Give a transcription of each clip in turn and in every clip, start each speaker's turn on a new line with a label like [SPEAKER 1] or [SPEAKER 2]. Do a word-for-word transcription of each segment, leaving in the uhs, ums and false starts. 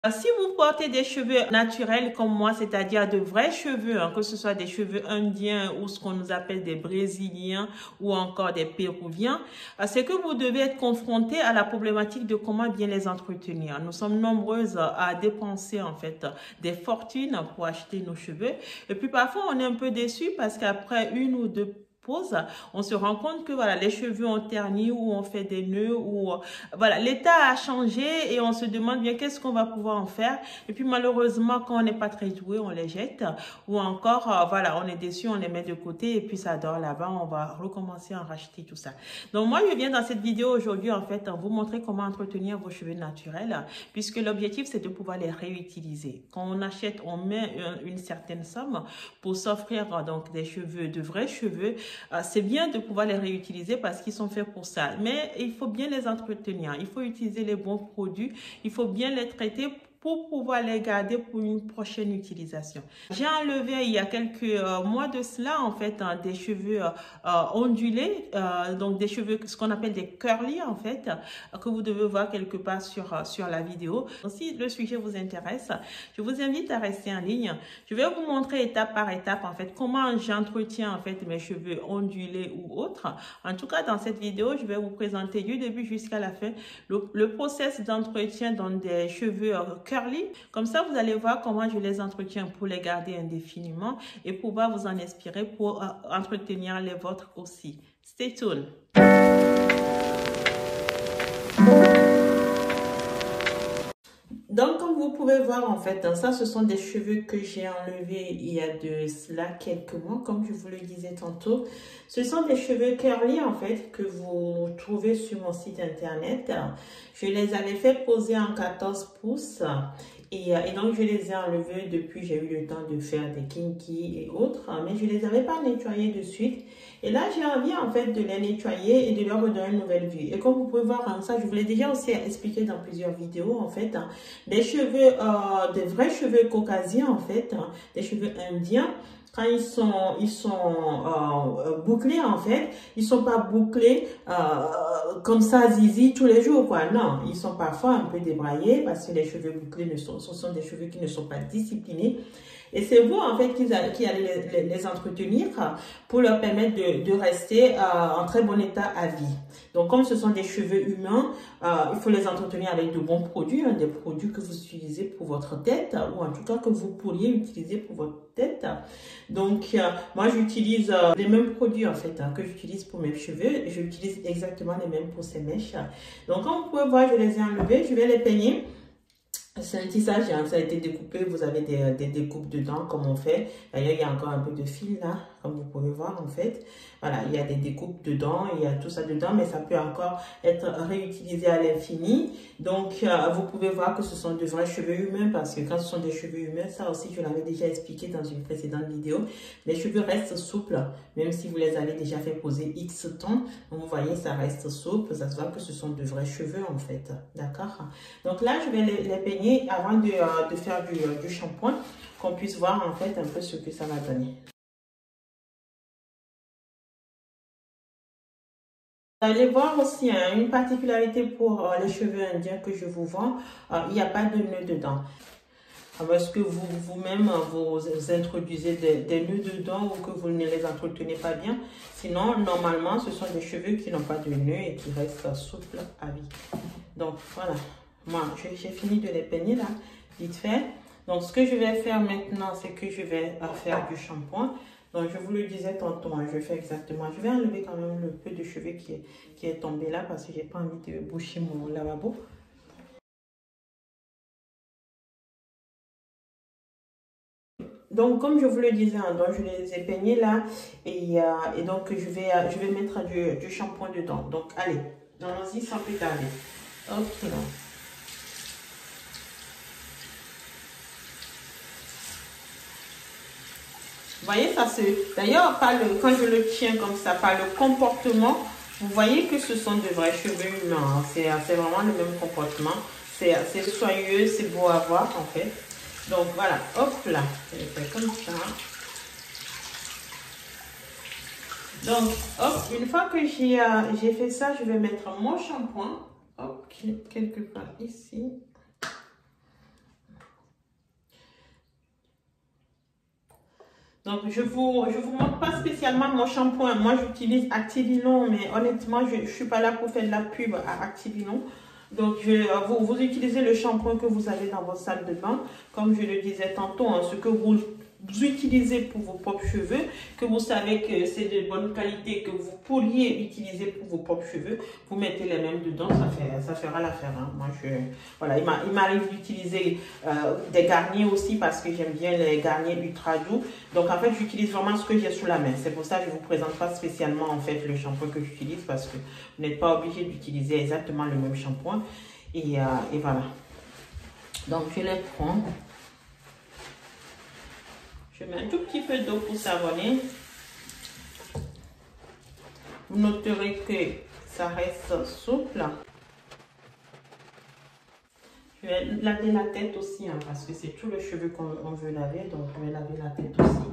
[SPEAKER 1] Si vous portez des cheveux naturels comme moi, c'est-à-dire de vrais cheveux, hein, que ce soit des cheveux indiens ou ce qu'on nous appelle des brésiliens ou encore des péruviens, c'est que vous devez être confronté à la problématique de comment bien les entretenir. Nous sommes nombreuses à dépenser en fait des fortunes pour acheter nos cheveux et puis parfois on est un peu déçu parce qu'après une ou deux pause, on se rend compte que voilà, les cheveux ont terni ou on fait des nœuds ou voilà, l'état a changé et on se demande bien qu'est-ce qu'on va pouvoir en faire. Et puis malheureusement, quand on n'est pas très doué, on les jette ou encore euh, voilà, on est déçu, on les met de côté et puis ça dort là-bas, on va recommencer à en racheter tout ça. Donc moi, je viens dans cette vidéo aujourd'hui en fait vous montrer comment entretenir vos cheveux naturels puisque l'objectif c'est de pouvoir les réutiliser. Quand on achète, on met une, une certaine somme pour s'offrir donc des cheveux, de vrais cheveux. C'est bien de pouvoir les réutiliser parce qu'ils sont faits pour ça. Mais il faut bien les entretenir. Il faut utiliser les bons produits. Il faut bien les traiter pour pouvoir les garder pour une prochaine utilisation. J'ai enlevé il y a quelques euh, mois de cela en fait hein, des cheveux euh, ondulés, euh, donc des cheveux ce qu'on appelle des curly en fait, euh, que vous devez voir quelque part sur, euh, sur la vidéo. Donc, si le sujet vous intéresse, je vous invite à rester en ligne. Je vais vous montrer étape par étape en fait comment j'entretiens en fait mes cheveux ondulés ou autres. En tout cas dans cette vidéo, je vais vous présenter du début jusqu'à la fin le, le process d'entretien dans des cheveux euh, curly. Comme ça, vous allez voir comment je les entretiens pour les garder indéfiniment et pouvoir vous en inspirer pour euh, entretenir les vôtres aussi. Stay tuned. Donc, comme vous pouvez voir, en fait, ça, ce sont des cheveux que j'ai enlevés il y a de cela quelques mois, comme je vous le disais tantôt. Ce sont des cheveux curly, en fait, que vous trouvez sur mon site internet. Je les avais fait poser en quatorze pouces. Et, et donc, je les ai enlevés depuis, j'ai eu le temps de faire des kinky et autres, mais je ne les avais pas nettoyés de suite. Et là, j'ai envie, en fait, de les nettoyer et de leur redonner une nouvelle vie. Et comme vous pouvez voir, hein, ça, je vous l'ai déjà aussi expliqué dans plusieurs vidéos, en fait, hein, des cheveux, euh, des vrais cheveux caucasiens, en fait, hein, des cheveux indiens, quand ils sont, ils sont euh, bouclés, en fait, ils sont pas bouclés euh, comme ça, zizi, tous les jours, quoi. Non, ils sont parfois un peu débraillés parce que les cheveux bouclés, ne sont, ce sont des cheveux qui ne sont pas disciplinés. Et c'est vous, en fait, qui, qui allez les, les, les entretenir pour leur permettre de, de rester euh, en très bon état à vie. Donc, comme ce sont des cheveux humains, euh, il faut les entretenir avec de bons produits, hein, des produits que vous utilisez pour votre tête ou en tout cas que vous pourriez utiliser pour votre tête. Donc, euh, moi, j'utilise euh, les mêmes produits, en fait, hein, que j'utilise pour mes cheveux. J'utilise exactement les mêmes pour ces mèches. Donc, comme vous pouvez voir, je les ai enlevés. Je vais les peigner. C'est un tissage, hein, ça a été découpé, vous avez des, des découpes dedans comme on fait. D'ailleurs, il y a encore un peu de fil là, comme vous pouvez voir en fait. Voilà, il y a des découpes dedans, il y a tout ça dedans, mais ça peut encore être réutilisé à l'infini. Donc, euh, vous pouvez voir que ce sont de vrais cheveux humains parce que quand ce sont des cheveux humains, ça aussi, je l'avais déjà expliqué dans une précédente vidéo. Les cheveux restent souples, même si vous les avez déjà fait poser X temps. Donc, vous voyez, ça reste souple, ça se voit que ce sont de vrais cheveux en fait. D'accord? Donc là, je vais les, les peigner avant de, euh, de faire du, euh, du shampoing, qu'on puisse voir en fait un peu ce que ça va donner. Vous allez voir aussi hein, une particularité pour euh, les cheveux indiens que je vous vends, euh, il n'y a pas de nœud dedans. Parce que vous, vous-même, vous, vous introduisez des, des nœuds dedans ou que vous ne les entretenez pas bien. Sinon, normalement, ce sont des cheveux qui n'ont pas de nœuds et qui restent souples à vie. Donc, voilà. Moi, j'ai fini de les peigner là, vite fait. Donc, ce que je vais faire maintenant, c'est que je vais faire du shampoing. Donc, je vous le disais tantôt, hein, je fais exactement. Je vais enlever quand même le peu de cheveux qui est, qui est tombé là parce que j'ai pas envie de boucher mon lavabo. Donc, comme je vous le disais, hein, donc je les ai peignés là et, euh, et donc je vais, euh, je vais mettre du, du shampoing dedans. Donc, allez, allons-y sans plus tarder. Ok, là. Vous voyez, ça se... D'ailleurs, quand je le tiens comme ça, par le comportement, vous voyez que ce sont de vrais cheveux humains. C'est vraiment le même comportement. C'est assez soyeux, c'est beau à voir en fait. Donc voilà, hop là, je vais faire comme ça. Donc, hop, une fois que j'ai euh, fait ça, je vais mettre mon shampoing. Hop, quelque part ici. Donc, je vous, je vous montre pas spécialement mon shampoing. Moi, j'utilise Activilon, mais honnêtement, je ne suis pas là pour faire de la pub à Activilon. Donc, je, vous, vous utilisez le shampoing que vous avez dans votre salle de bain. Comme je le disais tantôt, hein, ce que vous, vous utilisez pour vos propres cheveux, que vous savez que c'est de bonne qualité, que vous pourriez utiliser pour vos propres cheveux, vous mettez les mêmes dedans, ça, fait, ça fera l'affaire. Hein. Moi, je, voilà, il m'arrive d'utiliser euh, des Garnier aussi parce que j'aime bien les Garnier ultra doux. Donc, en fait, j'utilise vraiment ce que j'ai sous la main. C'est pour ça que je ne vous présente pas spécialement en fait le shampoing que j'utilise parce que vous n'êtes pas obligé d'utiliser exactement le même shampoing. Et, euh, et voilà. Donc, je les prends. Je mets un tout petit peu d'eau pour savonner. Vous noterez que ça reste souple. Je vais laver la tête aussi, hein, parce que c'est tout le cheveu qu'on veut laver. Donc, je vais laver la tête aussi.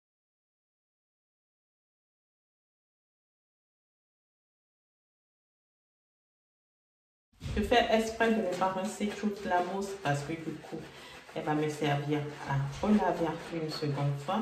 [SPEAKER 1] Je fais exprès de ne pas rincer toute la mousse parce que du coup, elle va me servir à relaver une seconde fois.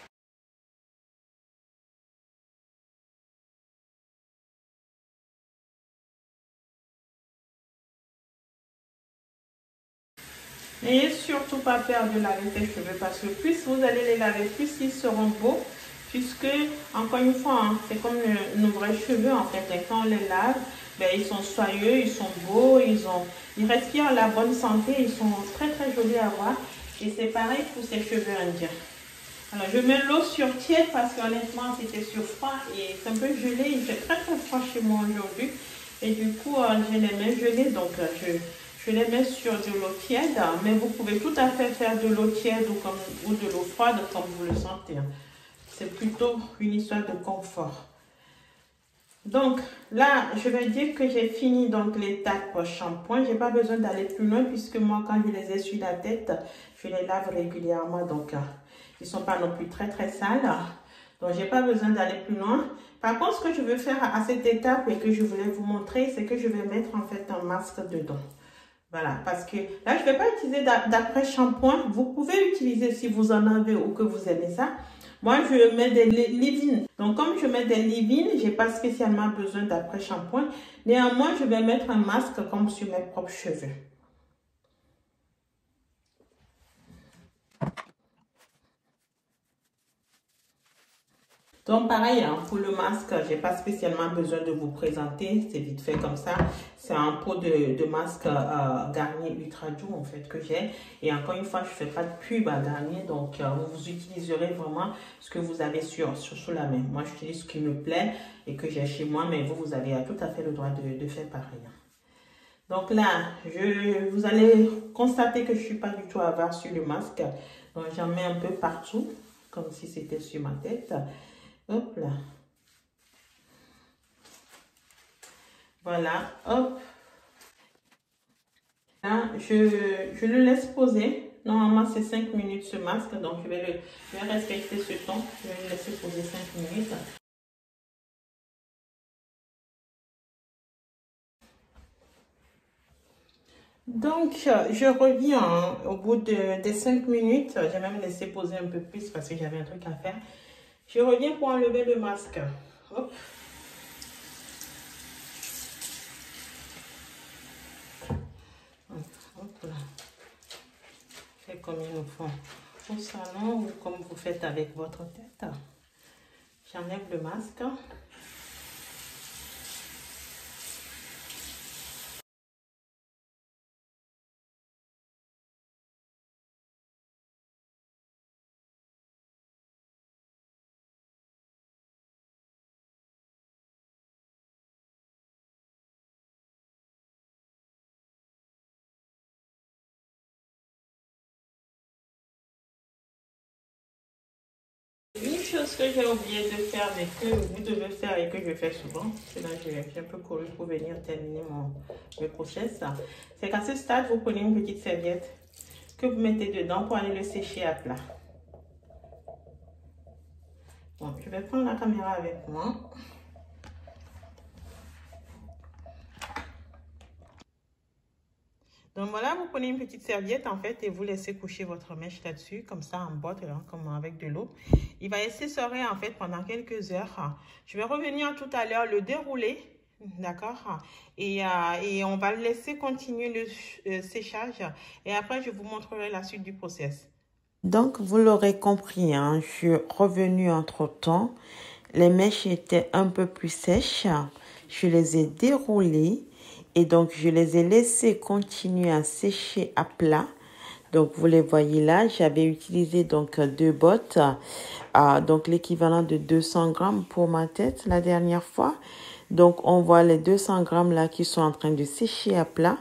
[SPEAKER 1] N'ayez surtout pas peur de laver tes cheveux parce que plus vous allez les laver, plus ils seront beaux. Puisque, encore une fois, hein, c'est comme nos vrais cheveux en fait. Et quand on les lave, ben, ils sont soyeux, ils sont beaux, ils, ont, ils respirent la bonne santé, ils sont très très jolis à voir. Et c'est pareil pour ces cheveux indiens. Alors, je mets l'eau sur tiède parce qu'honnêtement, c'était sur froid et c'est un peu gelé. Il fait très très froid chez moi aujourd'hui. Et du coup, euh, j'ai les mains gelées, donc euh, je... Je les mets sur de l'eau tiède, mais vous pouvez tout à fait faire de l'eau tiède ou, comme, ou de l'eau froide comme vous le sentez. C'est plutôt une histoire de confort. Donc là, je vais dire que j'ai fini donc l'étape shampoing. Je n'ai pas besoin d'aller plus loin puisque moi, quand je les essuie la tête, je les lave régulièrement. Donc, ils ne sont pas non plus très très sales. Donc, je n'ai pas besoin d'aller plus loin. Par contre, ce que je veux faire à cette étape et que je voulais vous montrer, c'est que je vais mettre en fait un masque dedans. Voilà, parce que là, je ne vais pas utiliser d'après-shampoing. Vous pouvez utiliser si vous en avez ou que vous aimez ça. Moi, je mets des leave-in. Donc, comme je mets des leave-in, je n'ai pas spécialement besoin d'après-shampoing. Néanmoins, je vais mettre un masque comme sur mes propres cheveux. Donc, pareil, hein, pour le masque, je n'ai pas spécialement besoin de vous présenter. C'est vite fait comme ça. C'est un pot de, de masque euh, Garnier Ultra Doux, en fait, que j'ai. Et encore une fois, je ne fais pas de pub à Garnier. Donc, euh, vous utiliserez vraiment ce que vous avez sur, sur, sur la main. Moi, j'utilise ce qui me plaît et que j'ai chez moi. Mais vous, vous avez tout à fait le droit de, de faire pareil. Donc là, je, vous allez constater que je ne suis pas du tout avare sur le masque. Donc, j'en mets un peu partout, comme si c'était sur ma tête. Hop là. Voilà, hop. Là, je, je le laisse poser. Normalement, c'est cinq minutes ce masque. Donc, je vais, le, je vais respecter ce temps. Je vais le laisser poser cinq minutes. Donc, je reviens hein, au bout de, des cinq minutes. J'ai même laissé poser un peu plus parce que j'avais un truc à faire. Je reviens pour enlever le masque. Hop. Hop là. Faites comme ils nous font au salon ou comme vous faites avec votre tête. J'enlève le masque. Une chose que j'ai oublié de faire, mais que vous devez faire et que je fais souvent, c'est là j'ai un peu couru pour venir terminer mon le process, c'est qu'à ce stade, vous prenez une petite serviette que vous mettez dedans pour aller le sécher à plat. Bon, je vais prendre la caméra avec moi. Donc voilà, vous prenez une petite serviette en fait et vous laissez coucher votre mèche là-dessus, comme ça en botte, là, comme avec de l'eau. Il va s'essorer en fait pendant quelques heures. Je vais revenir tout à l'heure le dérouler, d'accord, et, euh, et on va laisser continuer le euh, séchage et après je vous montrerai la suite du process. Donc vous l'aurez compris, hein, je suis revenue entre-temps. Les mèches étaient un peu plus sèches. Je les ai déroulées. Et donc, je les ai laissés continuer à sécher à plat. Donc, vous les voyez là, j'avais utilisé donc deux bottes, euh, donc l'équivalent de deux cents grammes pour ma tête la dernière fois. Donc, on voit les deux cents grammes là qui sont en train de sécher à plat.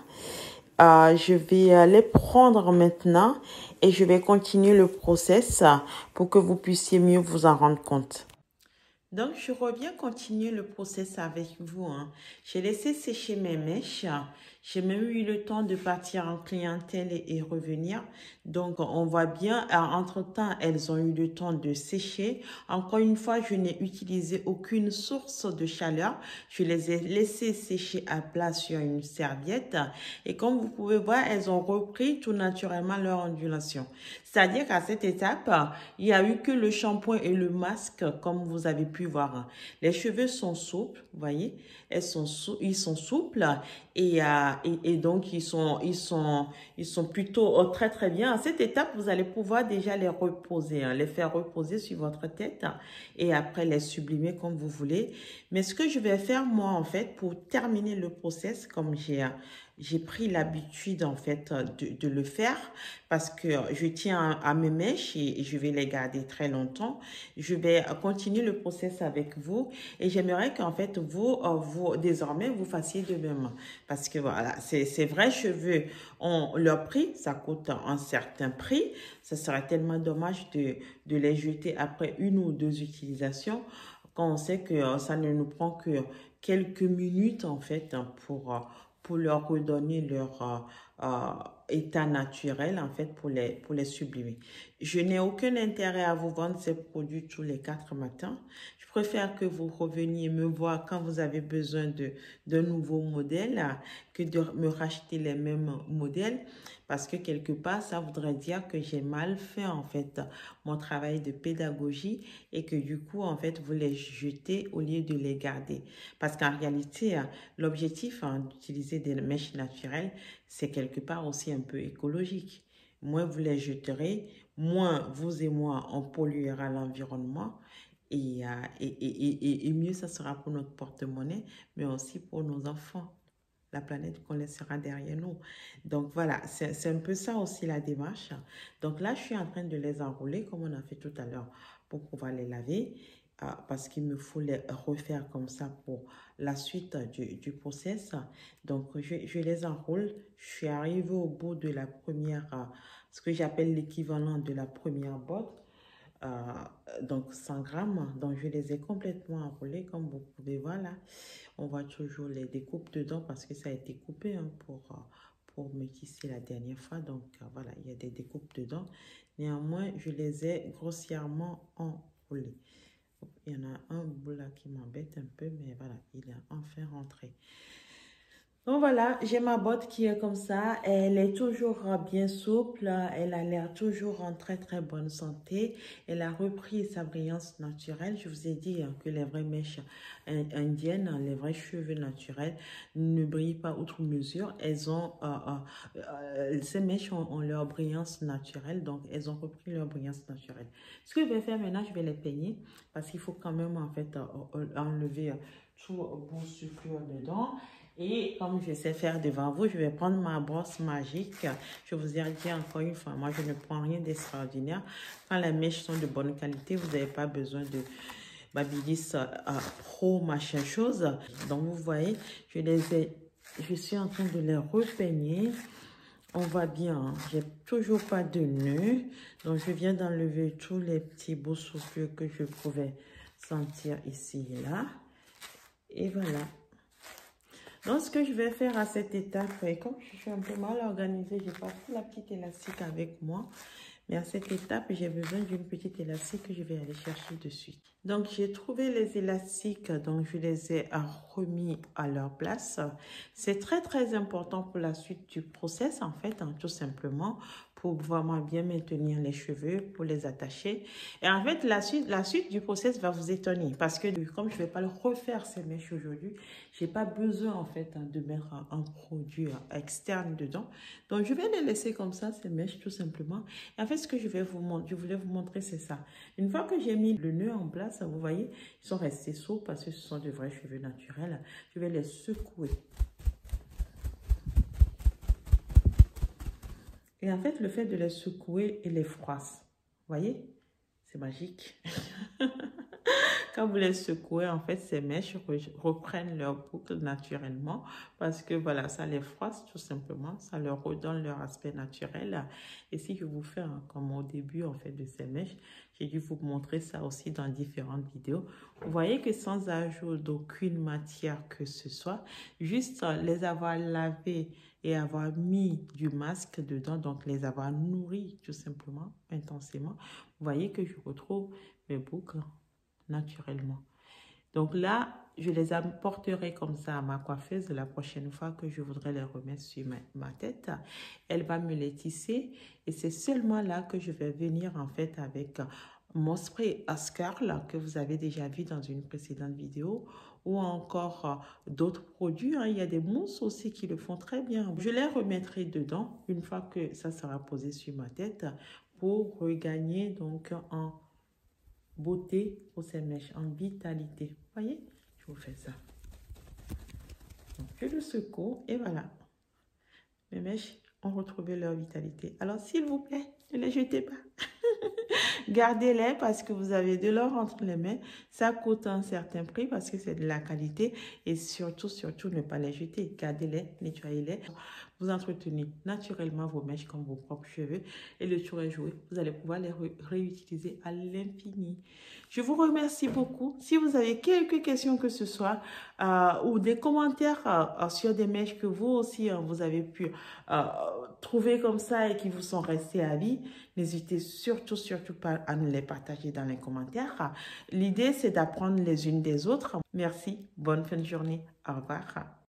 [SPEAKER 1] Euh, je vais les prendre maintenant et je vais continuer le process pour que vous puissiez mieux vous en rendre compte. Donc, je reviens continuer le process avec vous. Hein. J'ai laissé sécher mes mèches. J'ai même eu le temps de partir en clientèle et, et revenir. Donc, on voit bien, entre-temps, elles ont eu le temps de sécher. Encore une fois, je n'ai utilisé aucune source de chaleur. Je les ai laissées sécher à plat sur une serviette. Et comme vous pouvez voir, elles ont repris tout naturellement leur ondulation. C'est-à-dire qu'à cette étape, il n'y a eu que le shampoing et le masque, comme vous avez pu voir. Les cheveux sont souples, vous voyez, elles sont sou ils sont souples et, euh, et, et donc ils sont, ils, sont, ils sont plutôt oh, très très bien. À cette étape, vous allez pouvoir déjà les reposer, hein, les faire reposer sur votre tête et après les sublimer comme vous voulez. Mais ce que je vais faire moi en fait pour terminer le process, comme j'ai j'ai pris l'habitude en fait de, de le faire parce que je tiens à, à mes mèches et, et je vais les garder très longtemps. Je vais continuer le process avec vous et j'aimerais qu'en fait vous, vous désormais vous fassiez de même parce que voilà, ces, ces vrais cheveux ont leur prix, ça coûte un certain prix. Ça serait tellement dommage de, de les jeter après une ou deux utilisations quand on sait que ça ne nous prend que quelques minutes en fait pour pour leur redonner leur euh, euh, état naturel, en fait, pour les, pour les sublimer. Je n'ai aucun intérêt à vous vendre ces produits tous les quatre matins. Je préfère que vous reveniez me voir quand vous avez besoin de, de nouveaux modèles que de me racheter les mêmes modèles. Parce que quelque part, ça voudrait dire que j'ai mal fait, en fait, mon travail de pédagogie et que du coup, en fait, vous les jetez au lieu de les garder. Parce qu'en réalité, l'objectif hein, d'utiliser des mèches naturelles, c'est quelque part aussi un peu écologique. Moins vous les jeterez, moins vous et moi, on polluera l'environnement. Et, et, et, et, et mieux ça sera pour notre porte-monnaie, mais aussi pour nos enfants. La planète qu'on laissera derrière nous. Donc voilà, c'est un peu ça aussi la démarche. Donc là, je suis en train de les enrouler comme on a fait tout à l'heure pour pouvoir les laver euh, parce qu'il me faut les refaire comme ça pour la suite du, du process. Donc je, je les enroule. Je suis arrivée au bout de la première, euh, ce que j'appelle l'équivalent de la première botte. Euh, donc cent grammes. Donc je les ai complètement enroulés comme vous pouvez voir là. On voit toujours les découpes dedans parce que ça a été coupé hein, pour, pour me tisser la dernière fois. Donc voilà, il y a des découpes dedans. Néanmoins, je les ai grossièrement enroulés. Il y en a un bout là qui m'embête un peu, mais voilà, il est enfin rentré. Donc voilà, j'ai ma botte qui est comme ça. Elle est toujours bien souple. Elle a l'air toujours en très très bonne santé. Elle a repris sa brillance naturelle. Je vous ai dit que les vraies mèches indiennes, les vrais cheveux naturels ne brillent pas outre mesure. Elles ont, euh, euh, euh, ces mèches ont, ont leur brillance naturelle. Donc elles ont repris leur brillance naturelle. Ce que je vais faire maintenant, je vais les peigner parce qu'il faut quand même en fait enlever tout bout sucre dedans. Et comme je sais faire devant vous, je vais prendre ma brosse magique. Je vous ai dit encore une fois, moi je ne prends rien d'extraordinaire. Quand les mèches sont de bonne qualité, vous n'avez pas besoin de Babyliss euh, Pro machin chose. Donc vous voyez, je les ai, je suis en train de les repeigner. On voit bien, hein, j'ai toujours pas de nœud. Donc je viens d'enlever tous les petits bouts souffleux que je pouvais sentir ici et là. Et voilà. Donc, ce que je vais faire à cette étape, et comme je suis un peu mal organisée, je n'ai pas pris la petite élastique avec moi. Mais à cette étape, j'ai besoin d'une petite élastique que je vais aller chercher de suite. Donc, j'ai trouvé les élastiques, donc je les ai remis à leur place. C'est très, très important pour la suite du process, en fait, hein, tout simplement, pour vraiment bien maintenir les cheveux, pour les attacher. Et en fait, la suite, la suite du process va vous étonner parce que comme je ne vais pas le refaire ces mèches aujourd'hui, je n'ai pas besoin, en fait, hein, de mettre un, un produit externe dedans. Donc, je vais les laisser comme ça, ces mèches, tout simplement. Et en fait, ce que je vais vous montrer, je voulais vous montrer, c'est ça. Une fois que j'ai mis le nœud en place, vous voyez, ils sont restés souples parce que ce sont de vrais cheveux naturels. Je vais les secouer. Et en fait, le fait de les secouer et les froisser, vous voyez, c'est magique. Quand vous les secouez, en fait, ces mèches reprennent leur boucle naturellement parce que, voilà, ça les froisse tout simplement. Ça leur redonne leur aspect naturel. Et si je vous fais, hein, comme au début, en fait, de ces mèches, j'ai dû vous montrer ça aussi dans différentes vidéos. Vous voyez que sans ajout d'aucune matière que ce soit, juste les avoir lavées et avoir mis du masque dedans, donc les avoir nourris tout simplement, intensément, vous voyez que je retrouve mes boucles naturellement. Donc là, je les apporterai comme ça à ma coiffeuse la prochaine fois que je voudrais les remettre sur ma, ma tête. Elle va me les tisser et c'est seulement là que je vais venir en fait avec mon spray Ascarl que vous avez déjà vu dans une précédente vidéo ou encore d'autres produits. Hein. Il y a des mousses aussi qui le font très bien. Je les remettrai dedans une fois que ça sera posé sur ma tête pour regagner donc en beauté pour ces mèches, en vitalité. Vous voyez, je vous fais ça. Donc, je le secoue et voilà. Mes mèches ont retrouvé leur vitalité. Alors, s'il vous plaît, ne les jetez pas. Gardez-les parce que vous avez de l'or entre les mains. Ça coûte un certain prix parce que c'est de la qualité. Et surtout, surtout, ne pas les jeter. Gardez-les, nettoyez-les. Vous entretenez naturellement vos mèches comme vos propres cheveux. Et le tour est joué. Vous allez pouvoir les ré réutiliser à l'infini. Je vous remercie beaucoup. Si vous avez quelques questions que ce soit euh, ou des commentaires euh, sur des mèches que vous aussi, hein, vous avez pu euh, trouver comme ça et qui vous sont restés à vie, n'hésitez surtout, surtout pas à nous les partager dans les commentaires. L'idée, c'est d'apprendre les unes des autres. Merci. Bonne fin de journée. Au revoir.